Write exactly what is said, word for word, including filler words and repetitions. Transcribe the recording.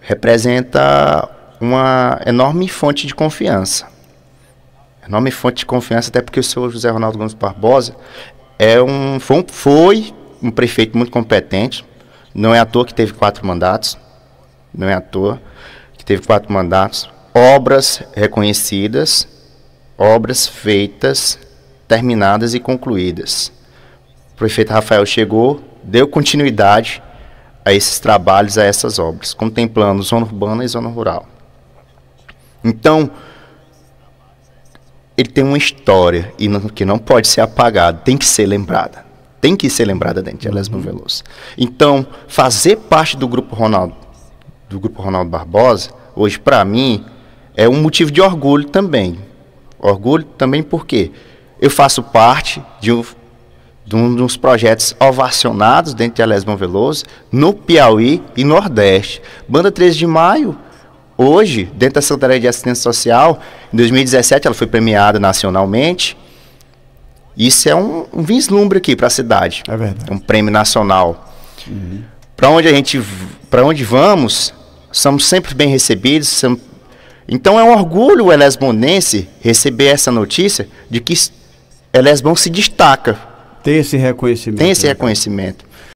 representa uma enorme fonte de confiança. Enorme fonte de confiança, até porque o senhor José Ronaldo Gomes Barbosa é um, foi, um, foi um prefeito muito competente. Não é à toa que teve quatro mandatos. Não é à toa que teve quatro mandatos. Obras reconhecidas, obras feitas, terminadas e concluídas. O prefeito Rafael chegou, deu continuidade a esses trabalhos, a essas obras, contemplando zona urbana e zona rural. Então, ele tem uma história e não, que não pode ser apagada, tem que ser lembrada. Tem que ser lembrada dentro de Elésbio Veloso. Então, fazer parte do Grupo Ronaldo, do Grupo Ronaldo Barbosa, hoje, para mim, é um motivo de orgulho também. Orgulho também porque eu faço parte de um, de um dos projetos ovacionados dentro de Elésbio Veloso, no Piauí e Nordeste. Banda treze de maio, hoje, dentro da Secretaria de Assistência Social, em dois mil e dezessete ela foi premiada nacionalmente. Isso é um, um vislumbre aqui para a cidade. É verdade. Um prêmio nacional. Uhum. Para onde a gente, para onde vamos, somos sempre bem recebidos. Somos... Então é um orgulho o elesbonense receber essa notícia de que Elésbio se destaca. Tem esse reconhecimento. Tem esse né? reconhecimento.